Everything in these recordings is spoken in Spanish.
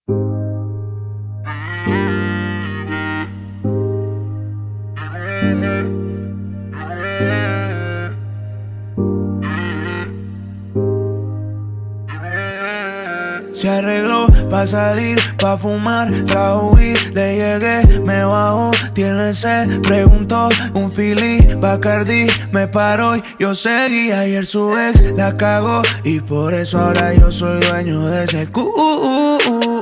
Se arregló pa' salir, pa' fumar, trajo weed, le llegué, me bajó, tiene sed, preguntó, un Philly, Bacardi, me paró y yo seguí. Ayer su ex la cagó y por eso ahora yo soy dueño de ese culo.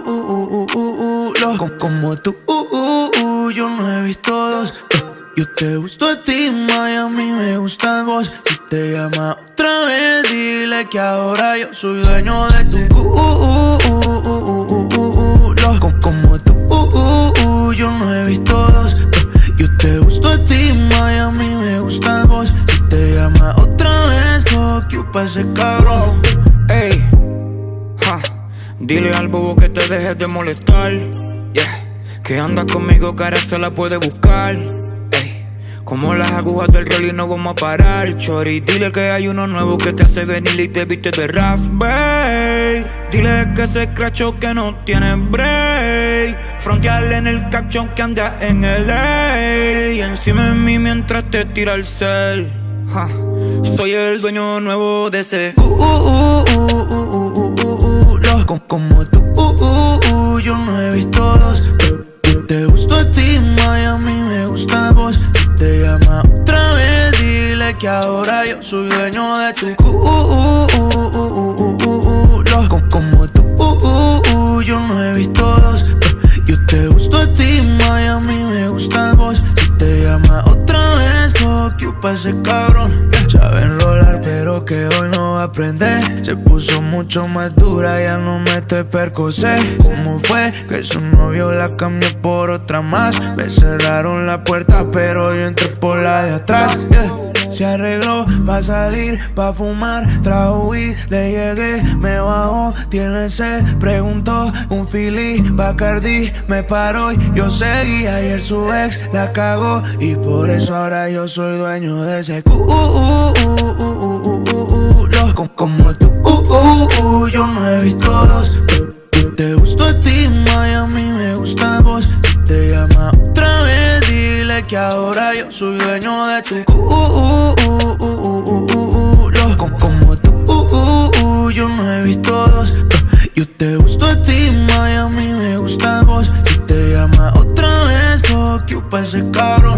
Como tú, yo no he visto dos. Yo te gusto a ti, Miami, me gustas vos. Si te llama otra vez, dile que ahora yo soy dueño de tu culo. Como tú, yo no he visto dos. Yo te gusto a ti, Miami, me gustas vos. Si te llama otra vez, fuck you pa' ese cabrón. Ey, dile al bobo que te dejes de molestar. Yeah, que anda conmigo, cara se la puede buscar. Como las agujas del reloj y no vamos a parar, chori. Dile que hay uno nuevo que te hace venir y te viste de Raf, babe. Dile que se escrachó que no tiene break. Frontearle en el caption que anda en LA. Y encima de mí mientras te tira el cel. Soy el dueño nuevo de ese como tú, yo no he visto dos. Yo te gusto a ti, Miami, me gustas vos. Si te llama otra vez, dile que ahora yo soy dueño de tu culo. Como tú, yo no he visto dos. Yo te gusto a ti, Miami, me gustas vos. Si te llama otra vez, fuck you pa' ese cabrón. Sabe enrolar pero que hoy no va a aprender. Se puso mucho más dura, ya no mete percocé. ¿Cómo fue que su novio la cambió por otra más? Me cerraron la puerta pero yo entré por la de atrás, Se arregló pa' salir, pa' fumar, trajo weed, le llegué, me bajó, tiene sed, preguntó, un Philly, Bacardi, me paró y yo seguí. Ayer su ex la cagó y por eso ahora yo soy dueño de ese culo. Como tú, yo no he visto dos. Yo te gusto a ti, Miami, me gustas vos. Si te llama otra vez, dile que ahora yo soy dueño de tu culo. Como tú, yo no he visto dos. Yo te gusto a ti, Miami, me gustas vos. Si te llama otra vez, fuck you pa' ese cabrón.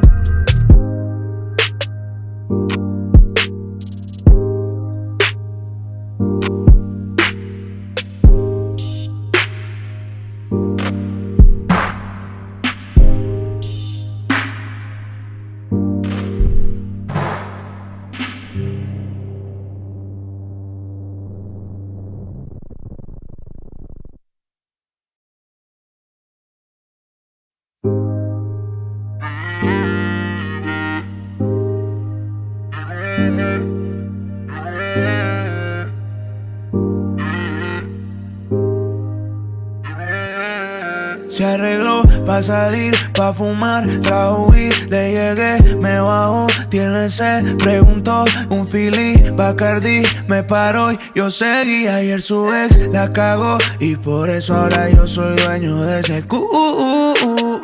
Se arregló pa' salir, pa' fumar, trajo weed, le llegué, me bajó, tiene sed, preguntó, un Philly, Bacardi, me paró y yo seguí. Ayer su ex la cagó y por eso ahora yo soy dueño de ese culo.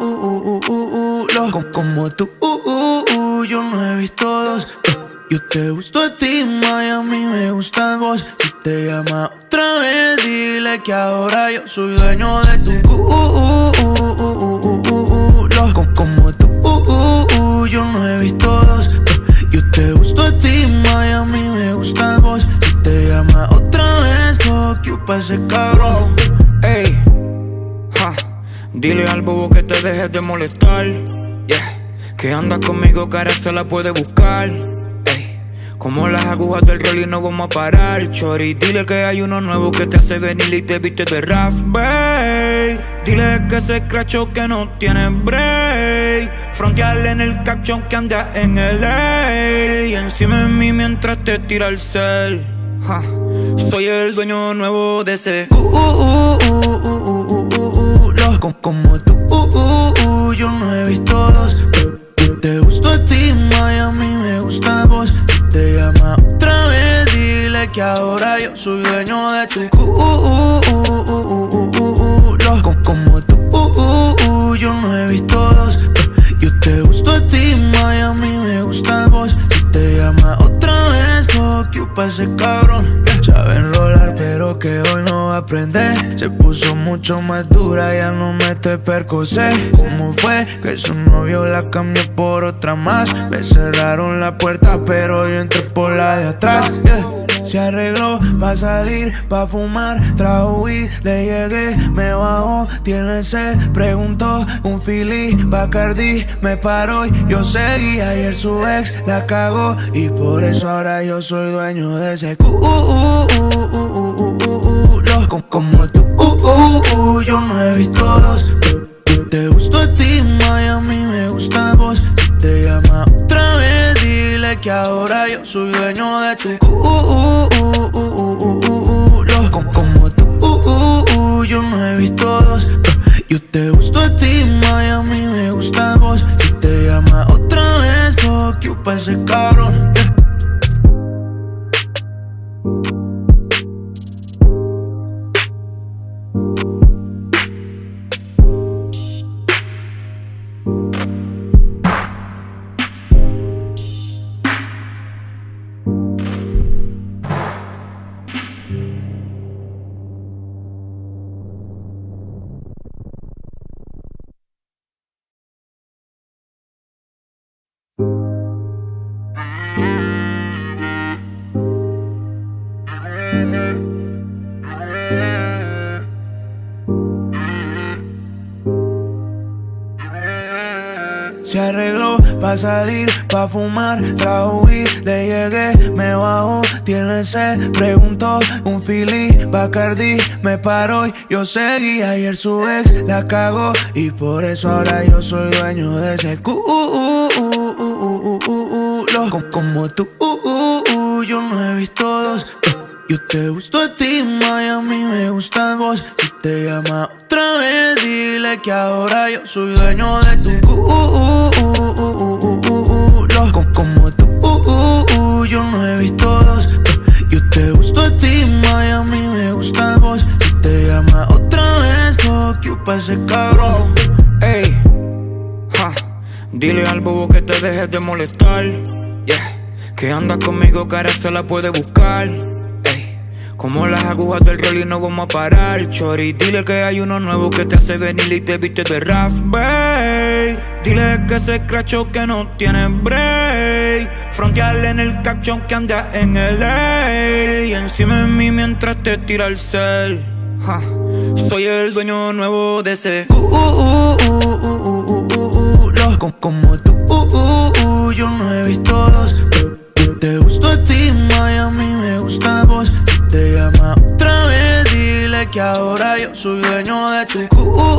Como tú, yo no he visto dos. Yo te gusto a ti, Miami, me gustas vos. Si te llama otra vez, dile que ahora yo soy dueño de tu culo. Como tú, yo no he visto dos. Yo te gusto a ti, Miami, me gustas vos. Si te llama otra vez, fuck you pa' ese cabrón. Ey, dile al bobo que te dejes de molestar. Yeah, que anda conmigo, cara se la puede buscar. Como las agujas del reloj y no vamos a parar, chori. Dile que hay uno nuevo que te hace venir y te viste de Raf, babe. Dile que se escrachó que no tiene break. Frontearle en el caption que anda en LA. Y encima de mí mientras te tira el cel. Soy el dueño nuevo de ese como tú, yo no he visto dos. Yo te gusto a ti, Miami, me gustas vos. Si te llama otra vez, dile que ahora yo soy dueño de tu culo. aprender. Se puso mucho más dura, ya no mete percocé. ¿Cómo fue que su novio la cambió por otra más? Me cerraron la puerta, pero yo entré por la de atrás, yeah. Se arregló pa' salir, pa' fumar, trajo weed, le llegué, me bajó, tiene sed, preguntó, un Philly, Bacardi, me paró y yo seguí. Ayer su ex la cagó y por eso ahora yo soy dueño de ese como tú, yo no he visto dos. Te gustó a ti, Miami, me gusta vos. Si te llama otra vez, dile que ahora yo soy dueño de tu como tú, yo no he visto dos. Yo te gustó a ti, Miami, me gusta vos. Si te llama otra vez, fuck you pa' ese cabrón, yeah. Se arregló pa' salir, pa' fumar, trajo weed, le llegué, me bajó, tiene sed, preguntó, un Philly, Bacardi, me paró y yo seguí. Ayer su ex la cagó y por eso ahora yo soy dueño de ese como tú, yo no he visto dos. Yo te gustó a ti, Miami, me gustas vos. Si te llama otra vez, dile que ahora yo soy dueño de tu como tú, yo no he visto dos. Yo te gustó a ti, Miami, me gustas vos. Si te llama otra vez, fuck you pa' ese cabrón. Ey, dile al bobo que te dejes de molestar, yeah. Que anda conmigo, cara se la puede buscar. Como las agujas del reloj no vamos a parar, chori. Dile que hay uno nuevo que te hace venir y te viste de Raf, babe. Dile que se escrachó que no tiene break. Frontearle en el caption que anda en LA. Y encima de mí mientras te tira el cel. Soy el dueño nuevo de ese como tú, yo no he visto dos. Te gustó a ti, Miami, me gusta vos. Si te llama otra vez, dile que ahora yo soy dueño de tu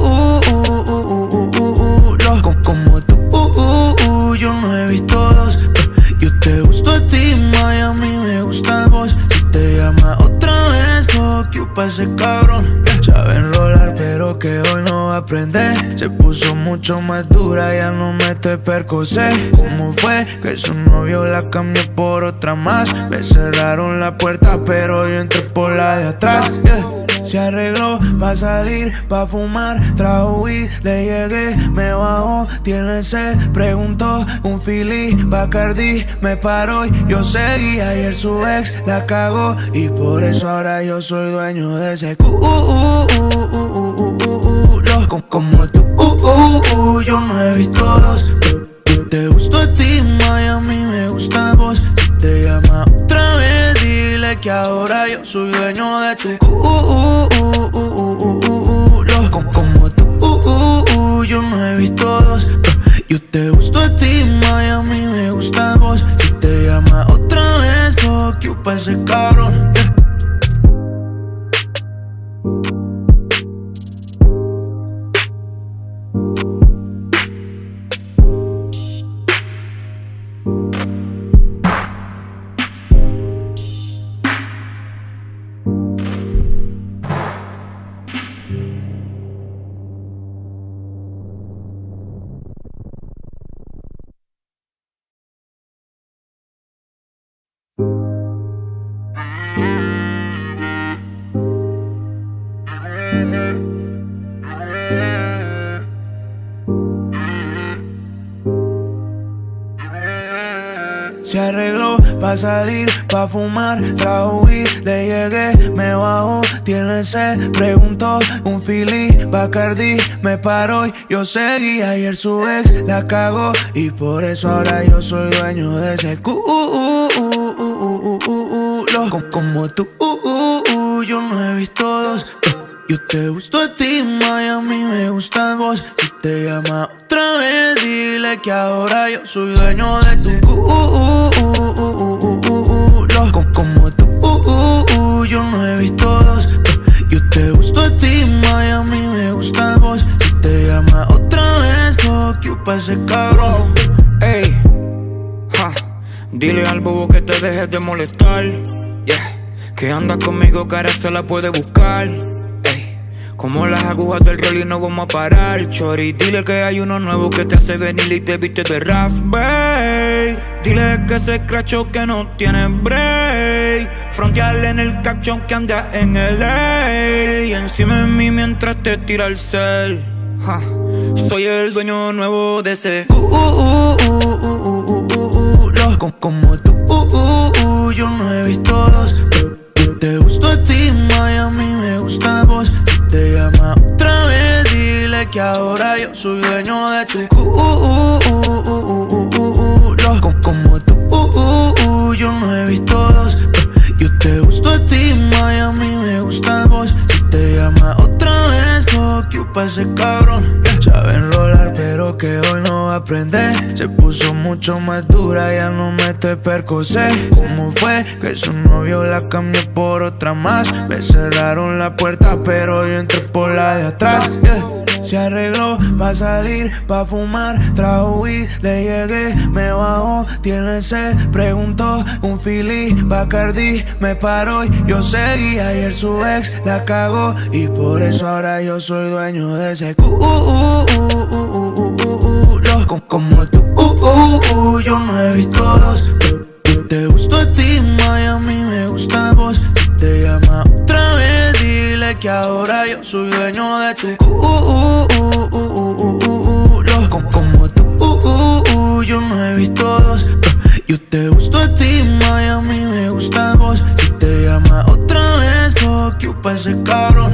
como tú, yo no he visto dos. Yo te gustó a ti, Miami, me gusta vos. Si te llama otra vez, fuck you pa' ese cabrón, yeah. Sabe enrolar, pero que hoy no va a aprender. Se puso mucho más dura, ya no mete percocé. ¿Cómo fue que su novio la cambió por otra más? Me cerraron la puerta, pero yo entré por la de atrás, yeah. Se arregló pa' salir, pa' fumar, trajo weed, le llegué, me bajó, tiene sed, preguntó, un Philly, Bacardi, me paró y yo seguí. Ayer su ex la cagó y por eso ahora yo soy dueño de ese como tú, yo no he visto dos. Te gustó a ti, Miami, me gusta vos. Si te llama otra vez, dile que ahora yo soy dueño de tu como tú, yo no he visto dos. Yo te gustó a ti, Miami, me gusta vos. Si te llama otra vez, fuck you pa' ese cabrón, yeah. pa' salir, pa' fumar, trajo weed, le llegué, me bajó, tiene sed, preguntó, un Philly, Bacardi, me paró y yo seguí. Ayer su ex la cagó y por eso ahora yo soy dueño de ese culo. Como tú, yo no he visto dos. Yo te gusto a ti, Miami, me gustas vos. Si te llama otra vez, dile que ahora yo soy dueño de tu culo. Como tú, yo no he visto dos. Yo te gusto a ti, Miami, me gustas vos. Si te llama otra vez, fuck you pa' ese cabrón. Ey, dile al bobo que te dejes de molestar. Yeah, que anda conmigo, que ahora se la puede buscar. Como las agujas del reloj y no vamos a parar, chori. Dile que hay uno nuevo que te hace venir y te viste de Raf, babe. Dile que se escrachó, que no tiene break. Frontearle en el caption que anda en LA. Y encima de mí mientras te tira el cel. Soy el dueño nuevo de ese como tú, yo no he visto dos. Yo te gusto a ti, Miami, me gustas vos. Si te llama otra vez, dile que ahora yo soy dueño de tu culo. Como tú, yo no he visto dos. Yo te gusto a ti, Miami, me gustas vos. Si te llama otra vez, fuck you pa' ese cabrón. Sabe enrolar, pero que hoy no va a aprender. Se puso mucho más dura, ya no mete Percocet. ¿Cómo fue que su novio la cambió por otra más? Me cerraron la puerta, pero yo entré por la de atrás. Se arregló pa' salir, pa' fumar, trajo weed, le llegué, me bajó, tiene sed, preguntó, un Philly, Bacardi, me paró y yo seguí. Ayer su ex la cagó y por eso ahora yo soy dueño de ese culo. Como tú, yo no he visto dos. Yo te gusto a ti, Miami, me gustas vos. Si te llama otra vez, dile que ahora yo soy dueño de tu culo. Como tú, yo no he visto dos. Yo te gusto a ti, Miami, me gustas vos. Si te llama otra vez, fuck you pa' ese cabrón.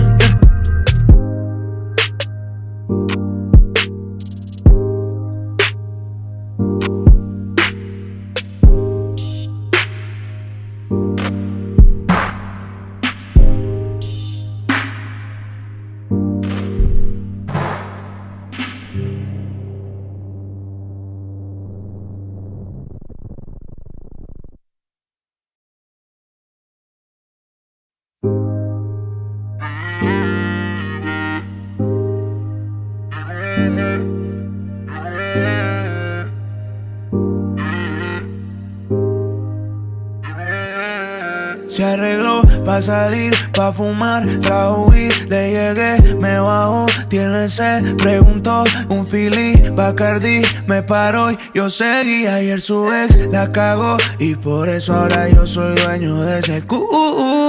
Se arregló pa' salir, pa' fumar, trajo weed, le llegué, me bajó, tiene sed, preguntó, un Philly, Bacardi, me paró y yo seguí. Ayer su ex la cagó y por eso ahora yo soy dueño de ese culo.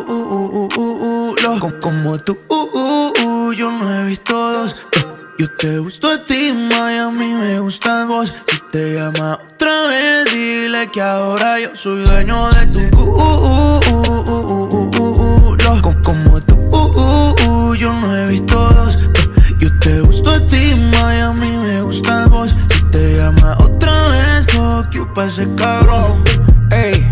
Como tú, yo no he visto dos. Yo te gusto a ti, Miami, me gustas vos. Si te llama otra vez, dile que ahora yo soy dueño de tu culo. Como tú, yo no he visto dos. Yo te gusto a ti, Miami, me gustas vos. Si te llama otra vez, fuck you pa' ese cabrón. Ey,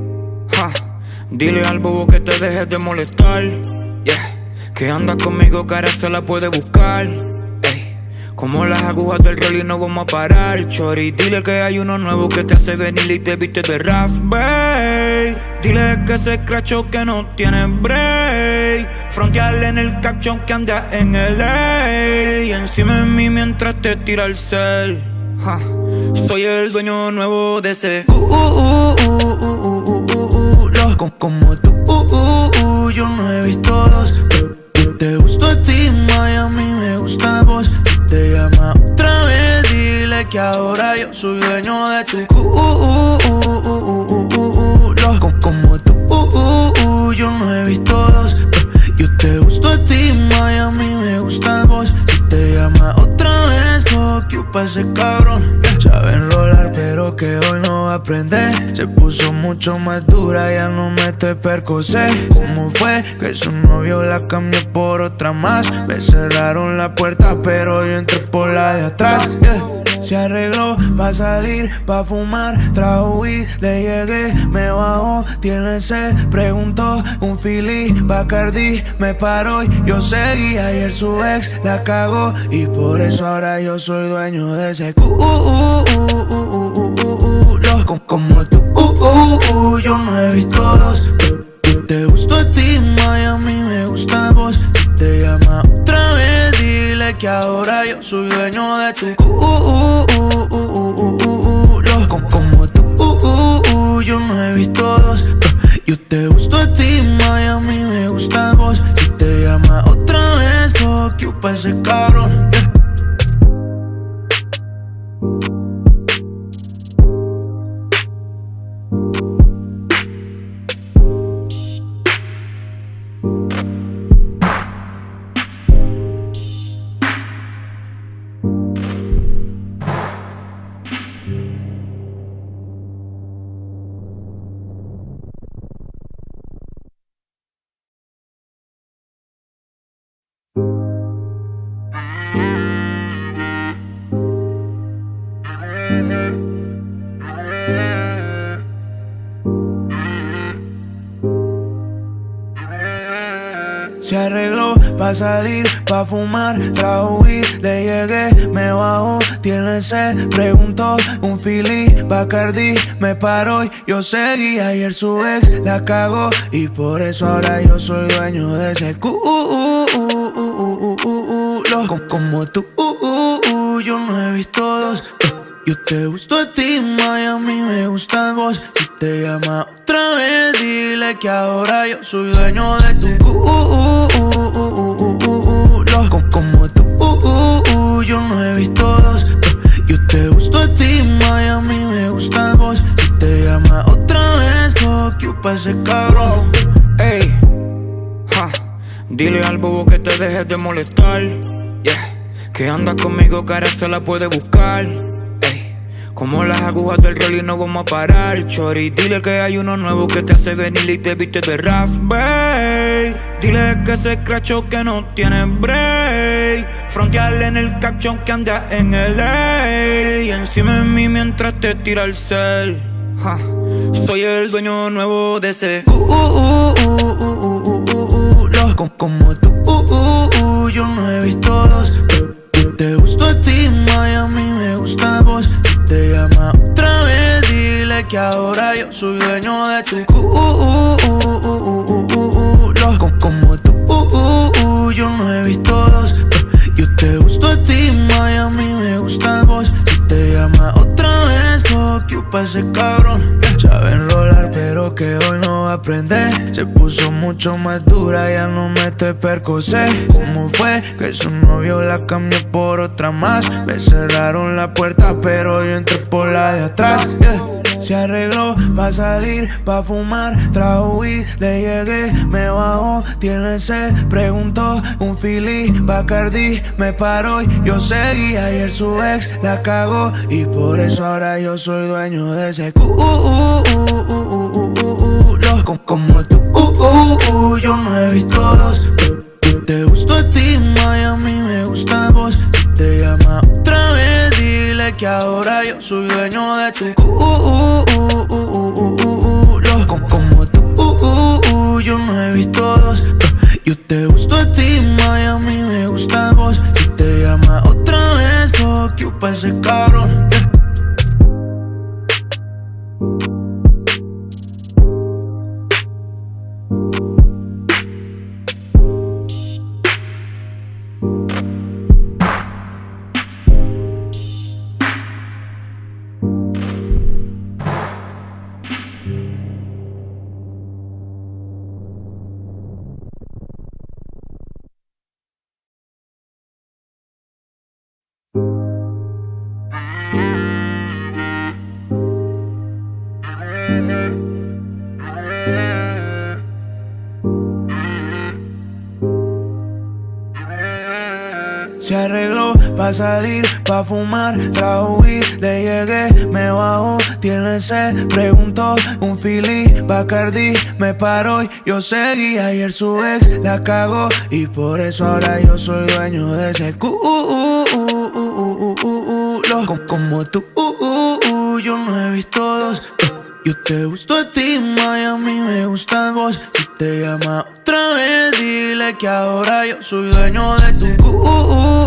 dile al bobo que te dejes de molestar. Yeah, que anda conmigo, que ahora se la puede buscar. Como las agujas del reloj y no vamos a parar, chori. Dile que hay uno nuevo que te hace venir y te viste de Raf, babe. Dile que se escrachó, que no tiene break. Frontearle en el caption que anda en LA. Y encima de mí mientras te tira el cel. Soy el dueño nuevo de ese como tú, yo no he visto dos. Yo te gusto a ti, Miami, me gustas vos. Si te llama otra vez, dile que ahora yo soy dueño de tu culo. Como tú, yo no he visto dos. Yo te gusto a ti, Miami, me gustas vos. Si te llama otra vez, fuck you pa' ese cabrón. Sabe enrolar, pero que hoy no no aprender. Se puso mucho más dura, ya no mete percocé. ¿Cómo fue que su novio la cambió por otra más? Me cerraron la puerta, pero yo entré por la de atrás, yeah. Se arregló pa' salir, pa' fumar, trajo weed, le llegué, me bajó, tiene sed, preguntó, un Philly, Bacardi, me paró y yo seguí. Ayer su ex la cagó y por eso ahora yo soy dueño de ese culo. Como tú, yo no he visto dos. Yo te gusto a ti, Miami, me gusta vos. Si te llama otra vez, dile que ahora yo soy dueño de tu culo. Como tú, yo no he visto dos. Yo te gusto a ti, Miami, me gusta vos. Si te llama otra vez, fuck you pa' ese cabrón, yeah. Se arregló pa' salir, pa' fumar, trajo weed, le llegué, me bajó, tiene sed, preguntó, un Philly, Bacardi, me paró y yo seguí. Ayer su ex la cagó y por eso ahora yo soy dueño de ese culo. Como tú, yo no he visto dos. Yo te gusto a ti, Miami, me gusta vos. Si te llama otra vez, dile que ahora yo soy dueño de tu culo. Como tú, yo no he visto dos. Yo te gusto a ti, Miami, me gusta vos. Si te llama otra vez, fuck you pa' ese cabrón. Ey, ja, dile al bobo que te dejes de molestar, yeah. Que andas conmigo, cara se la puede buscar. Como las agujas del reloj no vamos a parar, chori. Dile que hay uno nuevo que te hace venir y te viste de rap, babe. Dile que se crachó que no tiene break. Frontearle en el caption que anda en LA. Y encima de mí mientras te tira el cel, ja. Soy el dueño nuevo de ese como tú, yo no he visto dos. Yo te gusto a ti, Miami, me gusta vos. Si te llama otra vez, dile que ahora yo soy dueño de tu culo. Como tú, yo no he visto dos. Yo te gusto a ti, Miami, me gusta vos. Si te llama otra vez, fuck you pa' ese cabrón, yeah. Sabe enrolar, pero que hoy no va a aprender. Se puso mucho más dura, ya no mete percocé. ¿Cómo fue que su novio la cambió por otra más? Me cerraron la puerta, pero yo entré por la de atrás, yeah. Se arregló pa' salir, pa' fumar, trajo weed, le llegué, me bajó, tiene sed, preguntó, un Philly, Bacardi, me paró y yo seguí. Ayer su ex la cagó y por eso ahora yo soy dueño de ese culo. Como tú, yo no he visto dos. Yo te gusto a ti, Miami, me gusta vos. Si te llama otra vez, dile que ahora yo soy dueño de tu culo. Como tú, yo no he visto dos. Yo te gusto a ti, Miami, me gusta vos. Si te llama otra vez, fuck you pa' ese cabrón, yeah. Se arregló pa' salir, pa' fumar, trajo weed, le llegué, me bajó, tiene sed, preguntó, un Philly, Bacardi, me paró y yo seguí. Ayer su ex la cagó y por eso ahora yo soy dueño de ese culo. Como tú, yo no he visto dos. Yo te gusto a ti, Miami, me gustas vos. Si te llama otra vez, dile que ahora yo soy dueño de tu culo.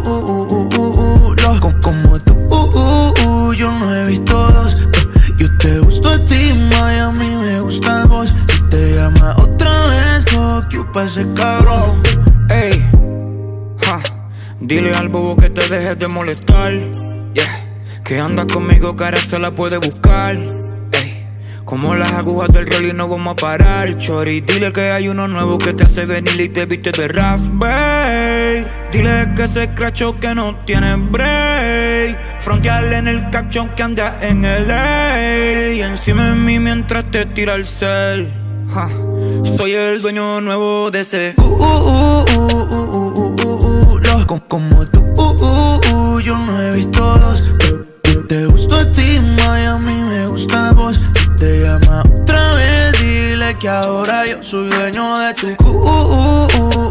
Como tú, yo no he visto dos. Yo te gusto a ti, Miami, me gustas vos. Si te llama otra vez, fuck you pa' ese cabrón. Ey, dile al bobo que te dejes de molestar. Yeah, que andas conmigo, que ahora se la puede buscar. Como las agujas del reloj no vamos a parar, chori. Dile que hay uno nuevo que te hace venir y te viste de Raf, babe. Dile que se escrachó que no tiene break. Frontearle en el caption que anda en LA. Y encima de mí mientras te tira el cel. Soy el dueño nuevo de ese como tú, yo no he visto dos. Yo te gusto a ti, Miami, me gustas vos. Si te llama otra vez, dile que ahora yo soy dueño de tu culo.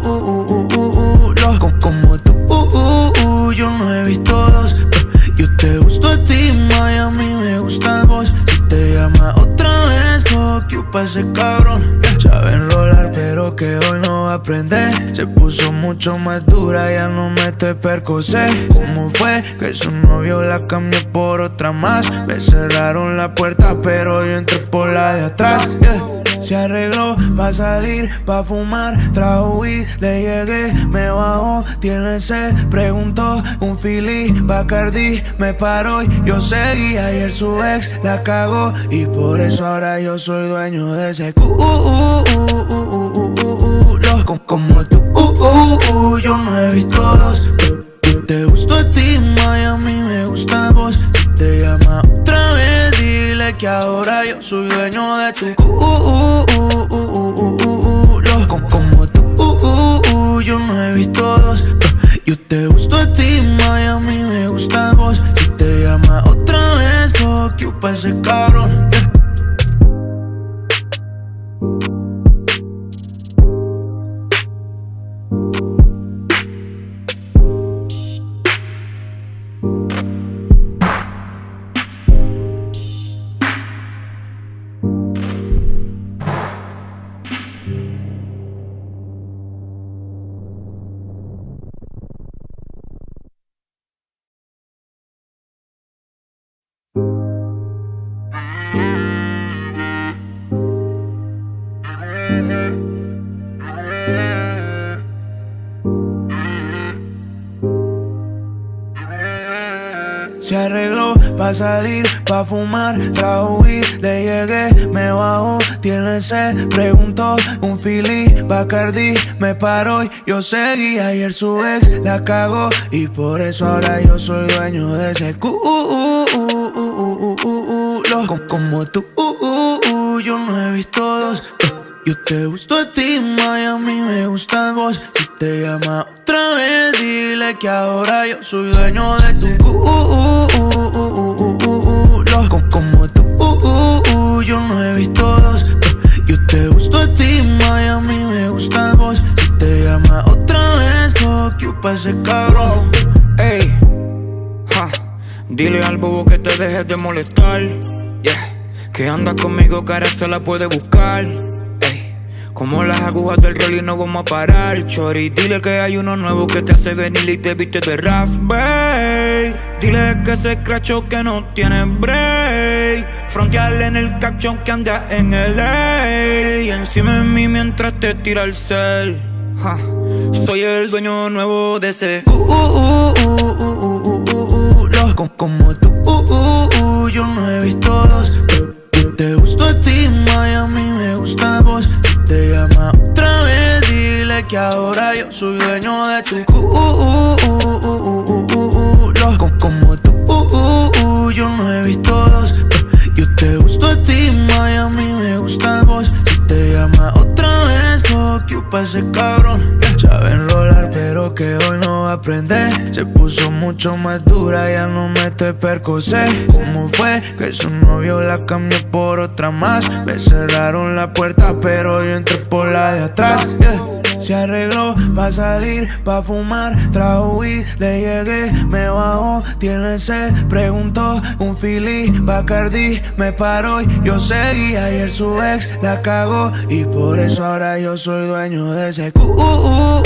Como tú, yo no he visto dos. Yo te gusto a ti, Miami, me gustas vos. Si te llama otra vez, fuck you pa' ese cabrón. Sabe enrolar, pero que hoy no va a aprender. Se puso mucho más dura, ya no mete Percocet. ¿Cómo fue que su novio la cambió por otra más? Me cerraron la puerta, pero yo entré por la de atrás. Se arregló pa' salir, pa' fumar, trajo weed, le llegué, me bajó, tiene sed, preguntó, un Philly, Bacardi, me paró y yo seguí. Ayer su ex la cagó y por eso ahora yo soy dueño de ese culo. Como tú, yo no he visto dos. Yo te gusto a ti, Miami, me gustas vos. Si te llama otra vez, dile que ahora yo soy dueño de tu culo. Como tú, yo no he visto dos. Yo te gusto a ti, Miami, me gustas vos. Si te llama otra vez, fuck you pa' ese cabrón. Se arregló pa' salir, pa' fumar, trajo weed, le llegué, me bajó, tiene sed, preguntó, un Philly, Bacardi, me paró y yo seguí. Ayer su ex la cagó y por eso ahora yo soy dueño de ese culo. Como tú, yo no he visto dos. Yo te gusto a ti, Miami, me gustas vos. Si te llama otra vez, dile que ahora yo soy dueño de tu culo. Como tú, yo no he visto dos. Yo te gusto a ti, Miami, me gustas vos. Si te llama otra vez, fuck you pa' ese cabrón. Ey, dile al bobo que te dejes de molestar. Yeah, que andas conmigo, que ahora se la puede buscar. Como las agujas del reloj no vamos a parar, chori. Dile que hay uno nuevo que te hace venir y te viste de Raf, babe. Dile que se escrachó que no tiene break. Frontearle en el caption que anda en LA. Y encima de mí mientras te tira el cel. Soy el dueño nuevo de ese como tú, yo no he visto dos. Yo te gusto a ti, Miami, me gustas vos. Si te llama otra vez, dile que ahora yo soy dueño de tu culo. Como tú, yo no he visto dos. Yo te gusto a ti, Miami, me gustas vos. Si te llama otra vez, fuck you pa' ese cabrón. Sabe enrolar, pero que que hoy no va a aprender. Se puso mucho más dura, ya no mete Percocet. ¿Cómo fue que su novio la cambió por otra más? Me cerraron la puerta, pero yo entré por la de atrás, yeah. Se arregló pa' salir, pa' fumar, trajo weed, le llegué, me bajó, tiene sed, preguntó, un Philly, Bacardi, me paró y yo seguí. Ayer su ex la cagó y por eso ahora yo soy dueño de ese culo.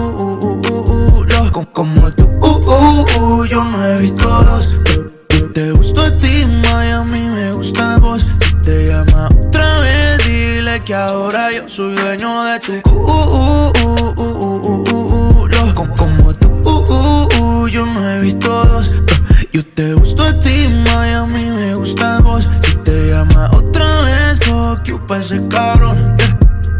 Como tú, yo no he visto dos. Yo te gusto a ti, Miami, me gusta vos. Si te llama otra vez, dile que ahora yo soy dueño de tu culo. Como tú, yo no he visto dos. Yo te gusto a ti, Miami, me gusta vos. Si te llama otra vez, fuck you pa' ese cabrón, yeah.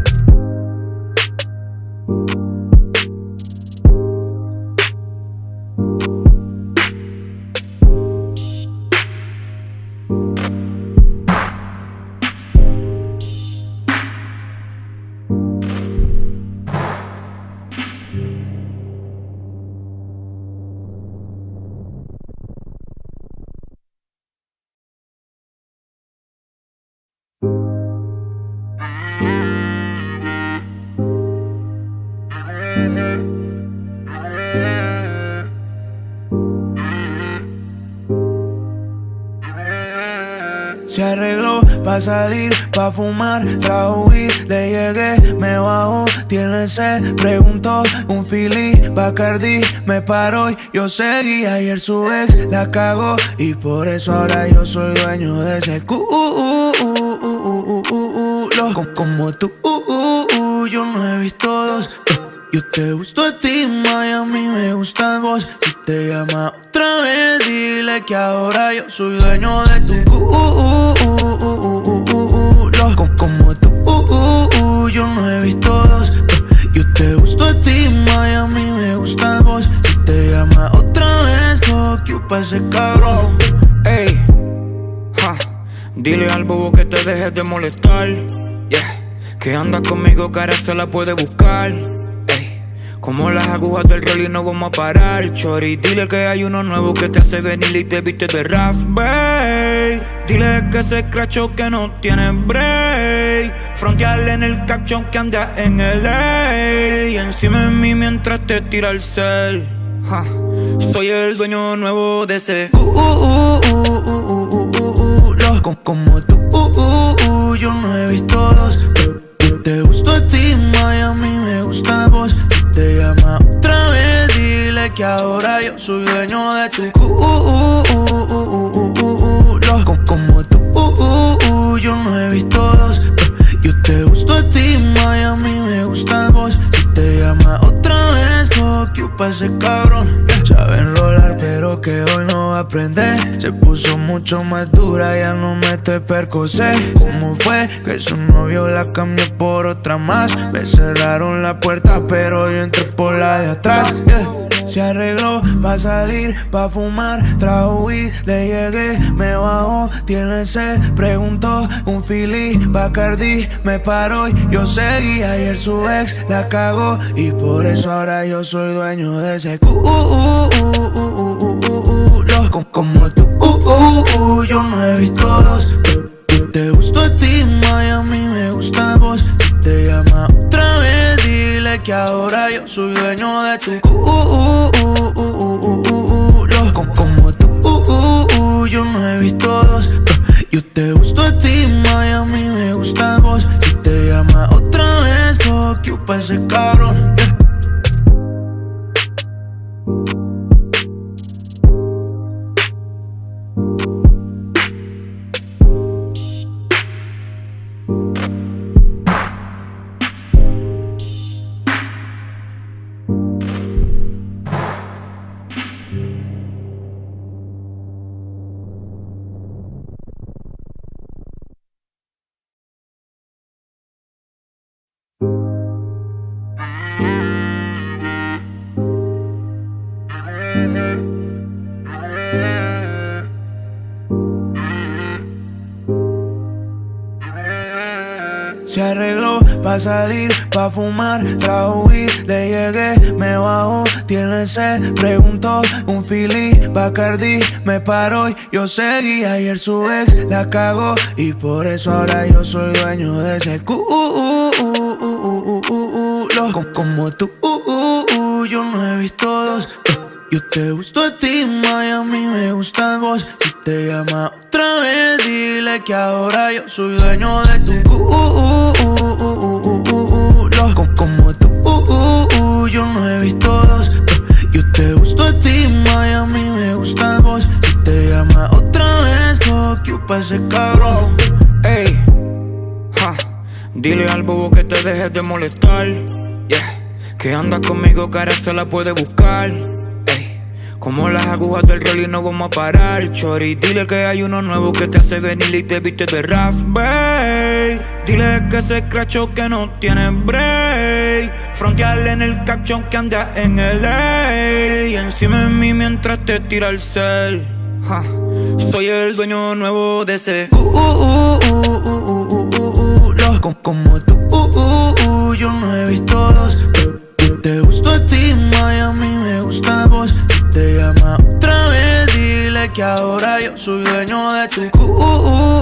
Se arregló pa' salir, pa' fumar, trajo weed, le llegué, me bajó, tiene sed, preguntó, un Philly, Bacardi, me paró y yo seguí. Ayer su ex la cagó y por eso ahora yo soy dueño de ese culo. Como tú, yo no he visto dos. Yo te gusto a ti, Miami, me gusta vos. Si te llama otra vez, dile que ahora yo soy dueño de tu culo. Como tú, yo no he visto dos. Yo te gusto a ti, Miami, me gusta vos. Si te llama otra vez, fuck you pa' ese cabrón. Ey, ja, dile al bobo que te dejes de molestar, yeah. Que anda conmigo, cara se la puede buscar. Como las agujas del rol y no vamos a parar, chori. Dile que hay uno nuevo que te hace venir y te viste de Raf, babe. Dile que se escrachó que no tiene break. Fronteale en el caption que anda en LA. Y encima de mí mientras te tira el cel, ja. Soy el dueño nuevo de ese como tú, yo no he visto dos. Yo te gusto a ti, Miami, me gusta vos. Si te llama otra vez, dile que ahora yo soy dueño de tu culo. Como tú, yo no he visto dos. Yo te gusto a ti, Miami, me gusta vos. Si te llama otra vez, fuck you pa' ese cabrón, yeah. Sabe enrolar, pero que hoy no va a aprender. Se puso mucho más dura, ya no mete Percocet. ¿Cómo fue que su novio la cambió por otra más? Me cerraron la puerta, pero yo entré por la de atrás, yeah. Se arregló pa' salir, pa' fumar, trajo weed, le llegué, me bajó, tiene sed, preguntó, un Philly, Bacardi, me paró y yo seguí. Ayer su ex la cagó y por eso ahora yo soy dueño de ese culo. Como tú, yo no he visto dos. Yo te gusto a ti, Miami, me gusta vos. Si te llama otra vez, dile que ahora yo soy dueño de tu culo. Como tú, yo no he visto dos. Yo te gusto a ti, Miami, me gusta vos. Si te llama otra vez, fuck you pa' ese cabrón, yeah. Se arregló pa' pa' salir, pa' fumar, trajo weed, le llegué, me bajó, tiene sed, preguntó, un Philly, Bacardi, me paró y yo seguí. Ayer su ex la cagó y por eso ahora yo soy dueño de ese culo. Como tú, yo no he visto dos. Yo te gusto a ti, Miami, me gustas vos. Si te llama otra vez, dile que ahora yo soy dueño de tu culo. Como tú, yo no he visto dos. Yo te gusto a ti, Miami, me gustas vos. Si te llama otra vez, fuck you pa' ese cabrón. Ey, dile al bobo que te dejes de molestar. Yeah, que andas conmigo, cara se la puede buscar. Como las agujas del reloj y no vamos a parar, chori. Dile que hay uno nuevo que te hace venir y te viste de Raf, babe. Dile que se escrachó que no tiene break. Frontearle en el caption que anda en LA. Y encima de mí mientras te tira el cel. Soy el dueño nuevo de ese como tú, yo no he visto dos. Yo te gusto a ti, Miami, me gustas vos. Si te llama otra vez, dile que ahora yo soy dueño de tu culo.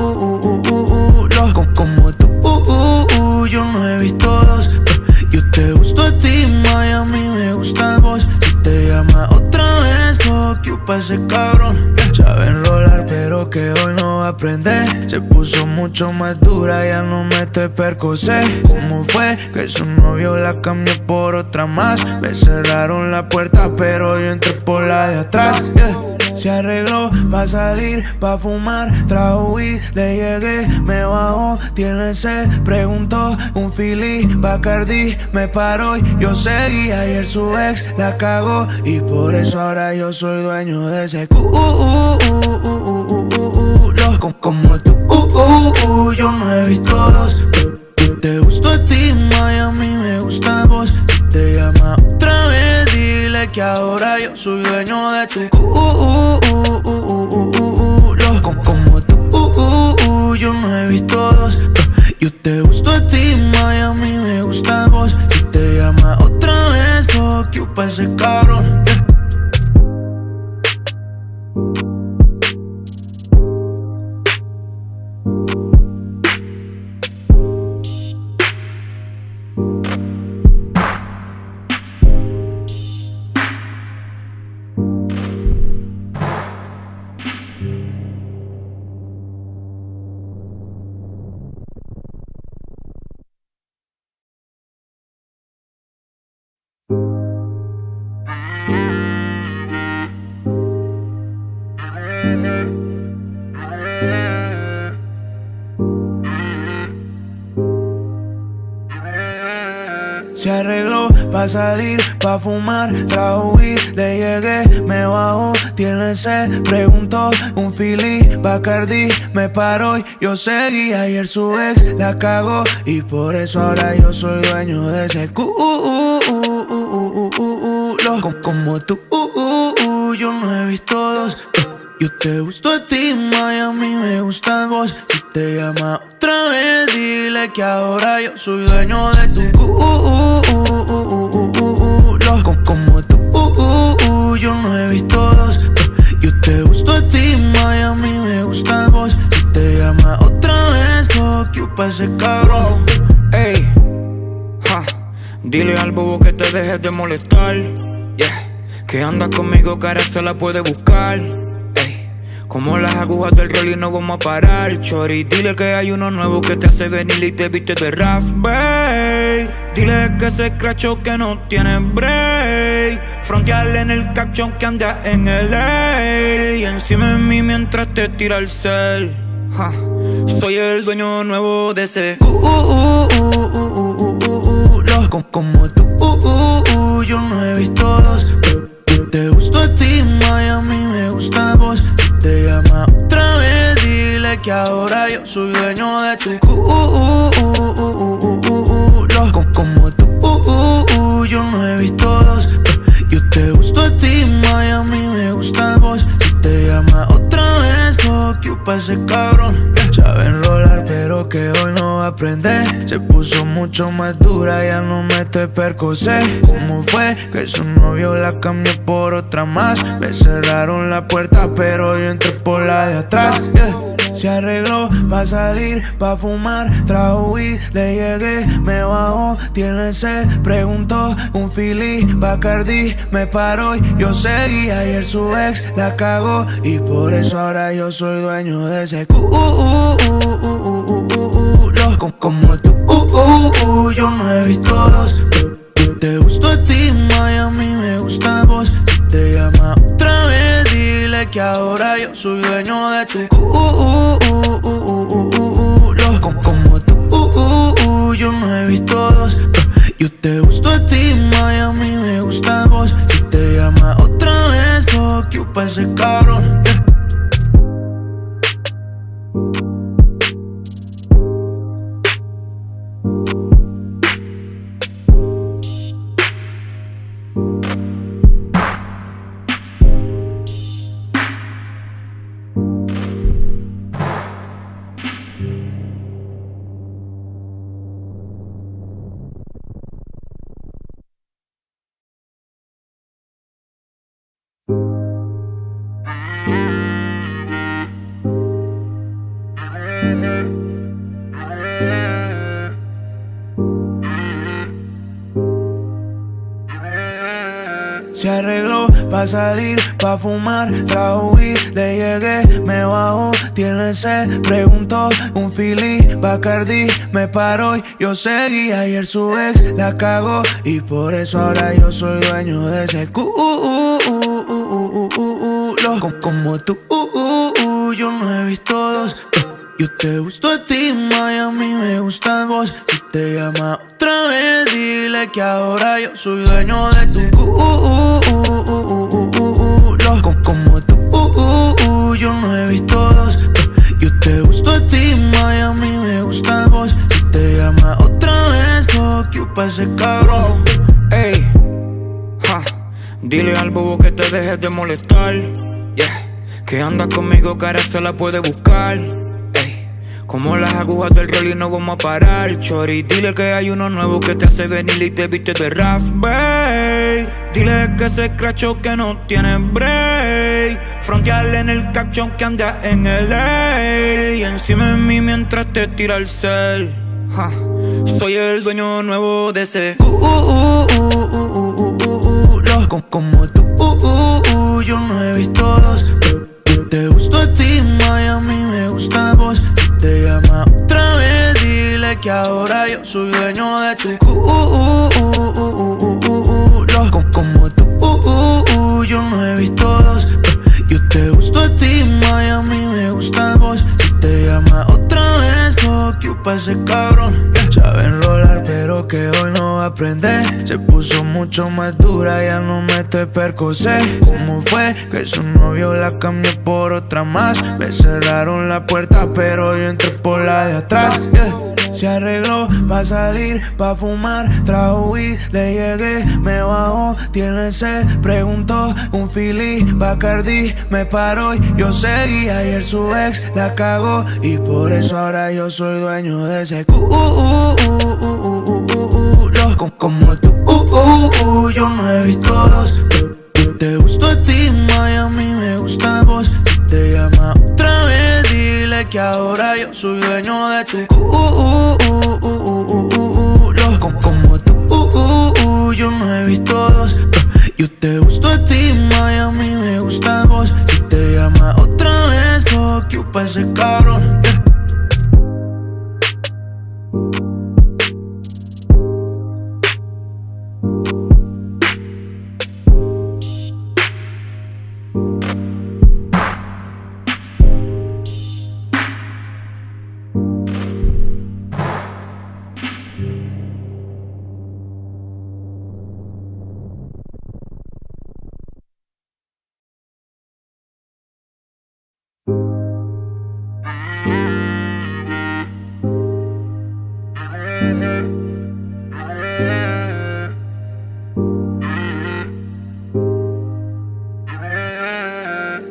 Como tú, yo no he visto dos. Yo te gusto a ti, Miami, me gustas vos. Si te llama otra vez, fuck you pa' ese cabrón. Sabe enrolar, pero que hoy no va a aprender. Se puso mucho más dura, ya no mete percocet. ¿Cómo fue que su novio la cambió por otra más? Me cerraron la puerta, pero yo entré por la de atrás. Se arregló pa' salir, pa' fumar, trajo weed, le llegué, me bajó, tiene sed, preguntó, un Philly, Bacardi, me paró y yo seguí. Ayer su ex la cagó y por eso ahora yo soy dueño de ese culo. Como tú, yo no he visto dos. Yo te gusto a ti, Miami, me gustas vos. Si te llama otra vez, dile que ahora yo soy dueño de tu culo. Como tú, yo no he visto dos. Yo te gusto a ti, Miami, me gustas vos. Si te llama otra vez, fuck you pa' ese cabrón. Se arregló pa' salir, pa' fumar, trajo weed, le llegué, me bajó, tiene sed, preguntó, un Philly, Bacardi, me paró y yo seguí. Ayer su ex la cagó y por eso ahora yo soy dueño de ese culo. Como tú, yo no he visto dos. Yo te gusto a ti, Miami, me gustas vos. Si te llama otra vez, dile que ahora yo soy dueño de tu culo. Como tú, yo no he visto dos. Yo te gusto a ti, Miami, me gustas vos. Si te llama otra vez, fuck you pa' ese cabrón. Ey, dile al bobo que te dejes de molestar. Yeah, que andas conmigo, cara se la puede buscar. Como las agujas del reloj y no vamos a parar, chori. Dile que hay uno nuevo que te hace venir y te viste de Raf, babe. Dile que se escrachó que no tiene break. Frontearle en el caption que anda en LA. Y encima de mí mientras te tira el cel. Soy el dueño nuevo de ese como tú, yo no he visto dos. Yo te gusto a ti, Miami, me gustas vos. Si te llama otra vez, dile que ahora yo soy dueño de tu culo. Como tú, yo no he visto dos. Yo te gusto a ti, Miami, me gustas vos. Si te llama otra vez, fuck you pa' ese cabrón. Sabe enrolar, pero que hoy no va a aprender. Se puso mucho más dura, ya no mete Percocet. ¿Cómo fue que su novio la cambió por otra más? Me cerraron la puerta pero yo entré por la de atrás, yeah. Se arregló pa' salir, pa' fumar, trajo weed, le llegué, me bajó, tiene sed, preguntó, un Philly, Bacardi, me paró y yo seguí. Ayer su ex la cagó y por eso ahora yo soy dueño de ese como tú, yo no he visto dos. Te gusto a ti, Miami, me gusta vos. Si te llama otra vez, dile que ahora yo soy dueño de tu como tú, yo no he visto dos. Yo te gusto a ti, Miami, me gusta vos. Si te llama otra vez, fuck you pa' ese cabrón, yeah. Se arregló pa' salir, pa' fumar, trajo weed, le llegué, me bajó, tiene sed, preguntó, un Philly, Bacardi, me paró y yo seguí. Ayer su ex la cagó y por eso ahora yo soy dueño de ese como tú, yo no he visto dos. Yo te gusto a ti, Miami, me gusta vos. Si te llama otra vez, dile que ahora yo soy dueño de tu como tú, yo no he visto dos. Yo te gusto a ti, Miami, me gusta vos. Si te llama otra vez, fuck you pa' ese cabrón. Ey, ja, dile al bobo que te dejes de molestar, yeah. Que anda conmigo, cara se la puede buscar. Como las agujas del reloj no vamos a parar, chori. Dile que hay uno nuevo que te hace venir y te viste de Raf, babe. Dile que se escrachó que no tiene break. Frontearle en el caption que anda en LA. Y encima de mí mientras te tira el cel, ja. Soy el dueño nuevo de ese como tú, yo no he visto dos. Yo te gusto a ti, Miami, me gusta vos. Si te llama otra vez, dile que ahora yo soy dueño de tu como tú, yo no he visto dos. Yo te gusto a ti, Miami, me gusta vos. Si te llama otra vez, fuck you pa' ese cabrón, yeah. Sabe enrolar pero que hoy no va a aprender. Se puso mucho más dura, ya no mete Percocet. ¿Cómo fue que su novio la cambió por otra más? Me cerraron la puerta pero yo entré por la de atrás, yeah. Se arregló pa' salir, pa' fumar, trajo weed, le llegué, me bajó, tiene sed, preguntó, un Philly, Bacardi, me paró y yo seguí. Ayer su ex la cagó y por eso ahora yo soy dueño de ese como tú, yo no he visto dos. Yo te gusto a ti, Miami, me gusta vos. Si te llama otra vez, dile que ahora yo soy dueño de tu como tú, yo no he visto dos. Yo te gusto a ti, Miami, me gusta vos. Si te llama otra vez, fuck you pa' ese cabrón, yeah.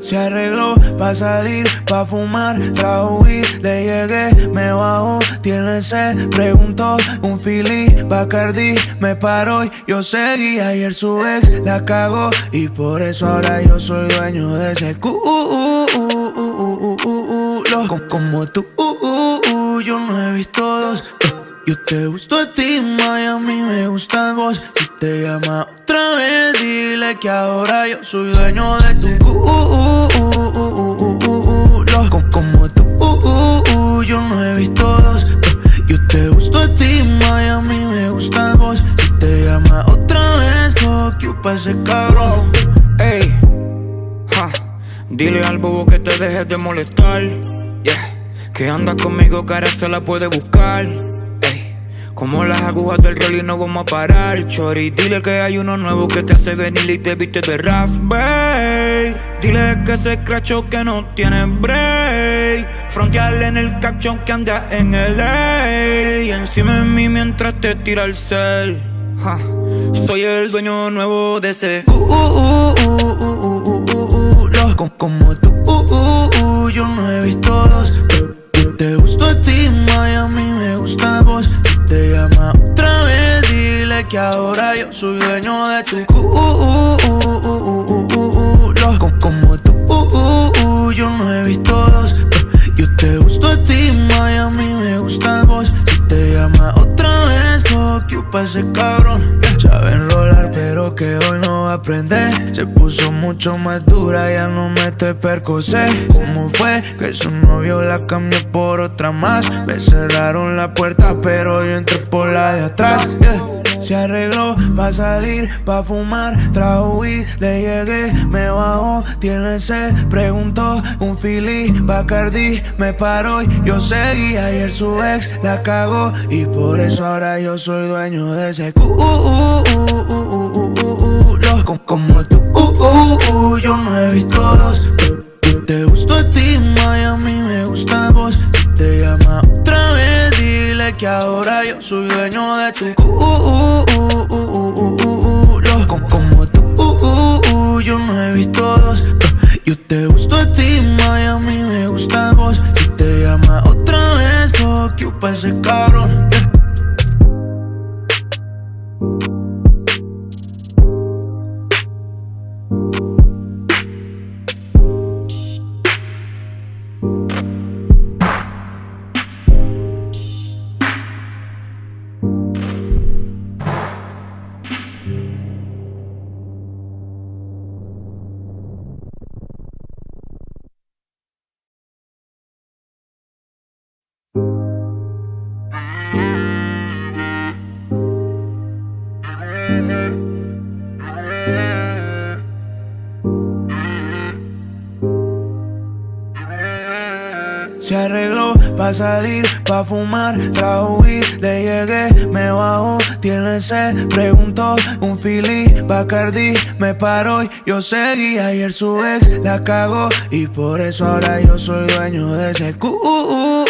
Se arregló pa' salir, pa' fumar, trajo weed, le llegué, me bajó, tiene sed, preguntó, un Philly, Bacardi, me paró y yo seguí. Ayer su ex la cagó y por eso ahora yo soy dueño de ese culo. Como tú, yo no he visto dos. Yo te gusto a ti, Miami, me gustas vos. Si te llama otra vez, dile que ahora yo soy dueño de tu culo. Como tú, yo no he visto dos. Yo te gusto a ti, Miami, me gustas vos. Si te llama otra vez, fuck you pa' ese cabrón. Ey, dile al bobo que te dejes de molestar. Yeah, que andas conmigo, que ahora se la puede buscar. Como las agujas del reloj y no vamos a parar, chori. Dile que hay uno nuevo que te hace venir y te viste de rap, babe. Dile que se escrachó, que no tiene break. Frontearle en el caption que anda en LA. Y encima de mí mientras te tira el cel. Soy el dueño nuevo de ese como tú, yo no he visto dos. Yo te gusto a ti, Miami, me gusta vos. Si te llama otra vez, dile que ahora yo soy dueño de tu culo. Como tú, yo no he visto dos. Yo te gusto a ti, Miami, me gusta vos. Si te llama otra vez, fuck you pa' ese cabrón. Sabe enrolar, pero que hoy no va a aprender. Se puso mucho más dura, ya no mete percocé. ¿Cómo fue que su novio la cambió por otra más? Me cerraron la puerta, pero yo entré por la de atrás. Se arregló pa' salir, pa' fumar, trajo weed, le llegué, me bajó, tiene sed, preguntó, un Philly, Bacardi, me paró y yo seguí. Ayer su ex la cagó y por eso ahora yo soy dueño de ese culo. Como tú, yo no he visto dos. Yo te gusto a ti, Miami, me gusta vos. Si te llama otra vez, dile que ahora yo soy dueño de tu culo. Como tú, yo no he visto dos. Yo te gusto a ti, Miami, me gusta vos. Si te llama otra vez, fuck you pa' ese cabrón. Se arregló pa' salir, pa' fumar, trajo weed, le llegué, me bajó, tiene sed, preguntó, un Philly, Bacardi, me paró y yo seguí. Ayer su ex la cagó y por eso ahora yo soy dueño de ese culo.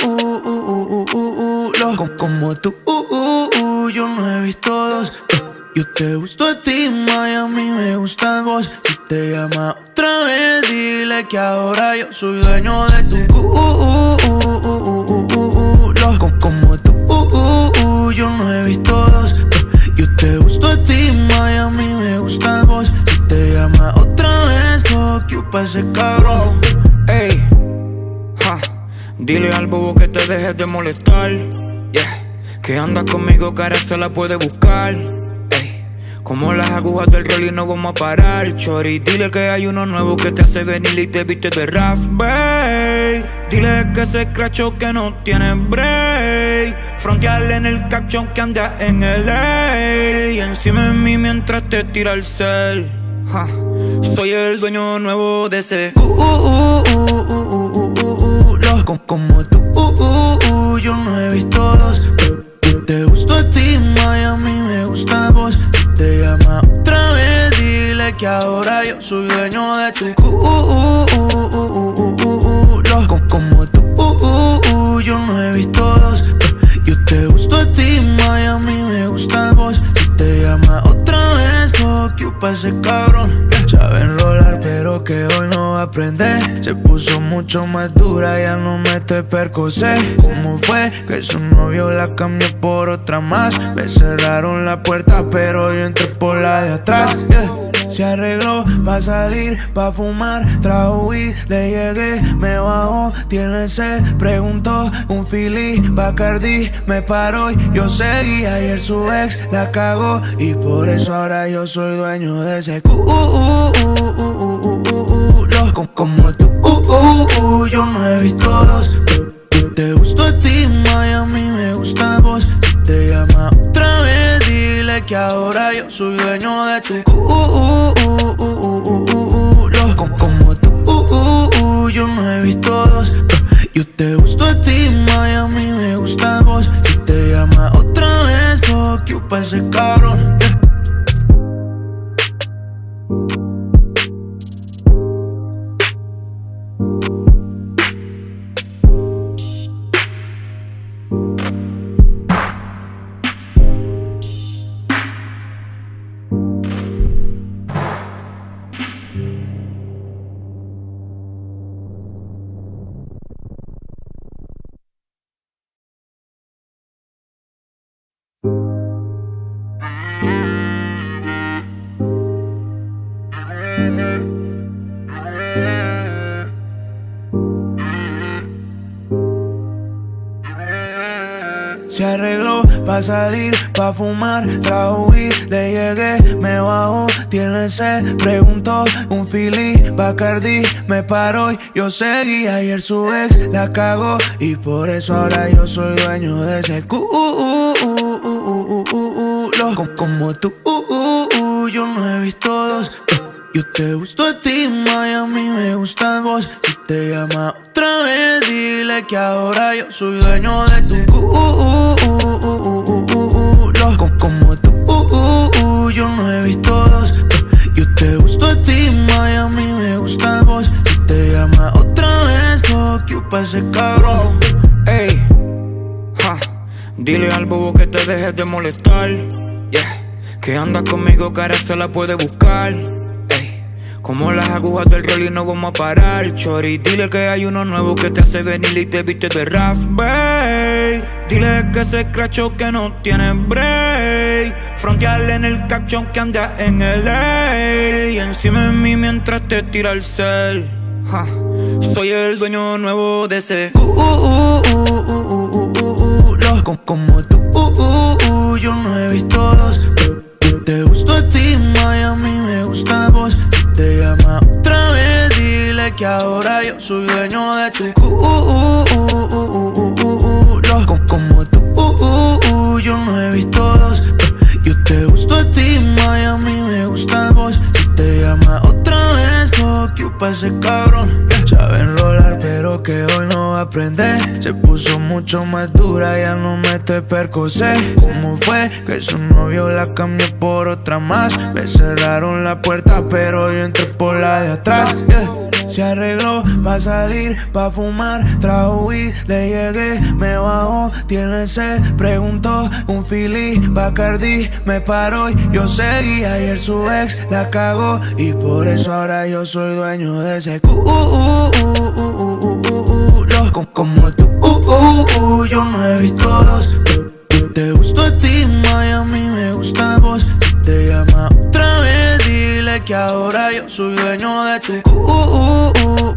Como tú, yo no he visto dos. Yo te gusto a ti, Miami, me gustas vos. Si te llama otra vez, dile que ahora yo soy dueño de tu culo. Como tú, yo no he visto dos. Yo te gusto a ti, Miami, me gustas vos. Si te llama otra vez, fuck you pa' ese cabrón. Ey, dile al bobo que te dejes de molestar. Yeah, que andas conmigo, que ahora se la puede buscar. Como las agujas del reloj y no vamos a parar, chori. Dile que hay uno nuevo que te hace venir y te viste de rap, babe. Dile que se escrachó, que no tiene break. Frontearle en el caption que anda en LA. Y encima de mí mientras te tira el cel. Soy el dueño nuevo de ese como tú, yo no he visto dos. Yo te gusto a ti, Miami, me gusta vos. Si te llama otra vez, dile que ahora yo soy dueño de tu culo. Como tú, yo no he visto dos. Yo te gusto a ti, Miami, me gusta vos. Si te llama otra vez, fuck you pa' ese cabrón. Sabe enrolar, pero pero que hoy no va a aprender. Se puso mucho más dura, ya no mete percocé. ¿Cómo fue que su novio la cambió por otra más? Me cerraron la puerta, pero yo entré por la de atrás, yeah. Se arregló pa' salir, pa' fumar, trajo weed, le llegué, me bajó, tiene sed, preguntó, un Philly, Bacardi, me paró y yo seguí. Ayer su ex la cagó y por eso ahora yo soy dueño de ese culo. Como tú, yo no he visto dos. Te gustó a ti, Miami, me gusta vos. Si te llama otra vez, dile que ahora yo soy dueño de tu culo. Como tú, yo no he visto dos. Yo te gustó a ti, Miami, me gusta vos. Si te llama otra vez, fuck you pa' ese cabrón, yeah. Se arregló pa' salir, pa' fumar, trajo weed, le llegué, me bajó, tiene sed, preguntó, un Philly, Bacardi, me paró y yo seguí. Ayer su ex la cagó y por eso ahora yo soy dueño de ese culo. Como tú, yo no he visto dos. Yo te gustó a ti, Miami, me gusta vos. Si te llama otra vez, dile que ahora yo soy dueño de tu culo. Como tú, yo no he visto dos. Yo te gustó a ti, Miami, me gusta vos. Si te llama otra vez, fuck you pa' ese cabrón. Ey, dile al bobo que te dejes de molestar, yeah. Que andas conmigo, que ahora se la puede buscar. Como las agujas del reloj no vamos a parar, chori. Dile que hay uno nuevo que te hace venir y te viste de rap, babe. Dile que se escrachó que no tiene break. Frontearle en el caption que anda en LA. Y encima de mí mientras te tira el cel. Soy el dueño nuevo de ese como tú, yo no he visto dos. Te gustó a ti, Miami, me gusta vos. Si te llama otra vez, dile que ahora yo soy dueño de tu culo. Como tú, yo no he visto dos. Yo te gustó a ti, Miami, me gusta vos. Si te llama otra vez, fuck you pa' ese cabrón, yeah. Sabe enrolar, pero que hoy no va a aprender. Se puso mucho más dura, ya no mete percocé. ¿Cómo fue que su novio la cambió por otra más? Me cerraron la puerta, pero yo entré por la de atrás, yeah. Se arregló pa' salir, pa' fumar, trajo weed, le llegué, me bajó, tiene sed, preguntó, un Philly, Bacardi, me paró y yo seguí. Ayer su ex la cagó y por eso ahora yo soy dueño de ese culo. Como tú, yo no he visto dos. Te gustó a ti, Miami, me gusta vos. Si te llama otra vez, dile que ahora yo soy dueño de tu culo.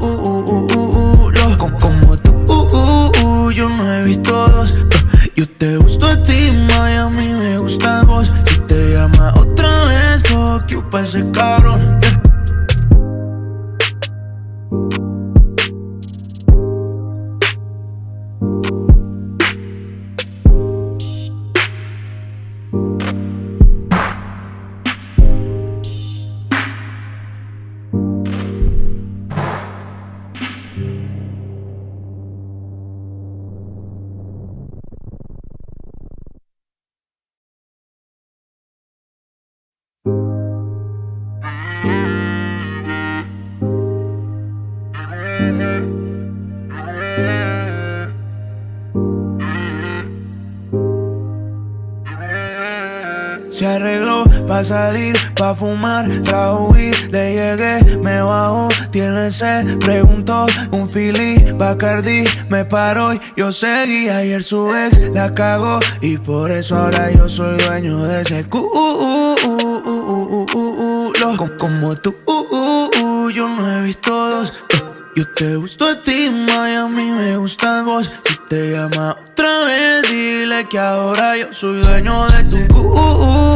Como tú, yo no he visto dos. Yo te gustó a ti, Miami, me gusta vos. Si te llama otra vez, fuck you pa' ese cabrón, yeah. Se arregló pa' salir, pa' fumar, trajo weed, le llegué, me bajó, tiene sed, preguntó, un Philly, Bacardi, me paró y yo seguí. Ayer su ex la cagó y por eso ahora yo soy dueño de ese culo. Como tú, yo no he visto dos. Yo te gusto a ti, Miami, me gustas vos. Si te llama otra vez, dile que ahora yo soy dueño de tu culo.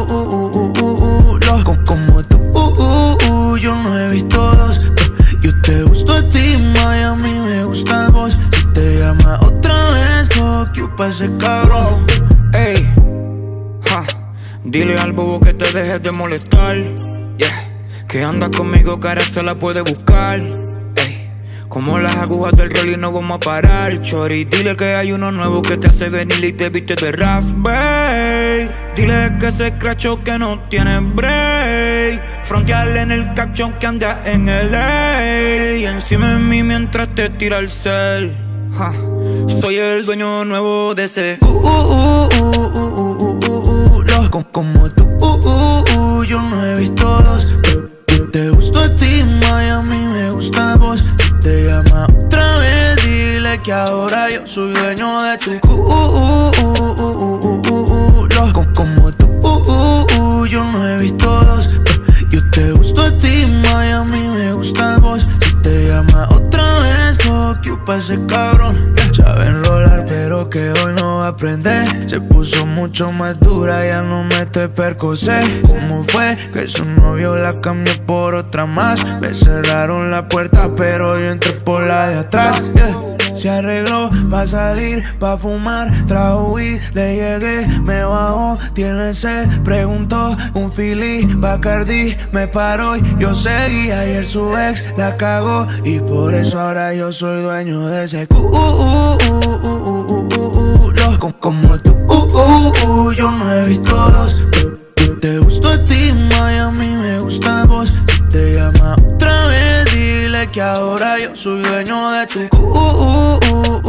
Como tú, yo no he visto dos. Yo te gusto a ti, Miami, me gustas vos. Si te llama otra vez, fuck you pa' ese cabrón. Ey, dile al bobo que te dejes de molestar. Yeah, que andas conmigo, cara se la puede buscar. Como las agujas del reloj no vamos a parar, chori. Dile que hay uno nuevo que te hace venir y te viste de Raf, babe. Dile que se escrachó que no tiene break. Frontearle en el caption que anda en LA. Y encima de mí mientras te tira el cel. Soy el dueño nuevo de ese como tú, yo no he visto dos. Yo te gusto a ti, Miami, me gustas vos. Si te llama otra vez, dile que ahora yo soy dueño de tu culo. Como tú, yo no he visto dos. Yo te gusto a ti, Miami, me gustas vos. Si te llama otra vez, fuck you pa' ese cabrón. Sabe enrolar, pero que hoy no va a aprender. Se puso mucho más dura, ya no mete Percocet. ¿Cómo fue que su novio la cambió por otra más? Me cerraron la puerta, pero yo entré por la de atrás. Se arregló pa' salir, pa' fumar, trajo weed, le llegué, me bajó, tiene sed, preguntó, un Philly, Bacardi, me paró y yo seguí. Ayer su ex la cagó y por eso ahora yo soy dueño de ese culo. Como tú, yo no he visto dos. Yo te gusto a ti, Miami, me gustas vos. Si te llama otra vez, dile que ahora yo soy dueño de tu culo.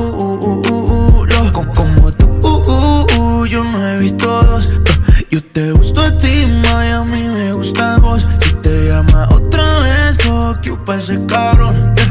Como tú, yo no he visto dos. Yo te gusto a ti, Miami, me gustas vos. Si te llama otra vez, fuck you pa' ese cabrón.